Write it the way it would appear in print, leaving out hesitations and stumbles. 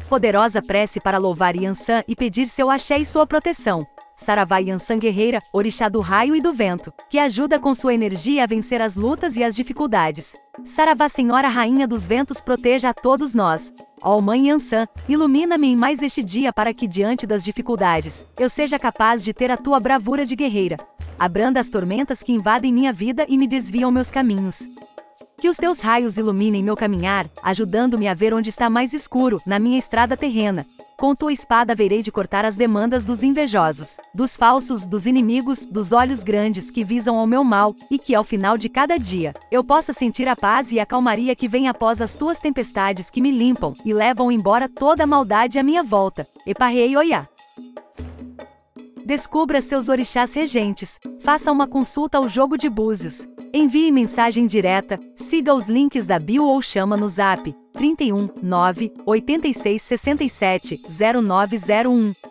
Poderosa prece para louvar Yansan e pedir seu axé e sua proteção. Saravá Yansan guerreira, orixá do raio e do vento, que ajuda com sua energia a vencer as lutas e as dificuldades. Saravá Senhora Rainha dos Ventos proteja a todos nós. Ó Mãe Yansan, ilumina-me em mais este dia para que diante das dificuldades, eu seja capaz de ter a tua bravura de guerreira. Abranda as tormentas que invadem minha vida e me desviam meus caminhos. Que os teus raios iluminem meu caminhar, ajudando-me a ver onde está mais escuro, na minha estrada terrena. Com tua espada haverei de cortar as demandas dos invejosos, dos falsos, dos inimigos, dos olhos grandes que visam ao meu mal, e que ao final de cada dia, eu possa sentir a paz e a calmaria que vem após as tuas tempestades que me limpam, e levam embora toda a maldade à minha volta. Eparrei Oiá. Descubra seus orixás regentes, faça uma consulta ao jogo de búzios. Envie mensagem direta, siga os links da bio ou chama no zap 31 9 86 67 0901.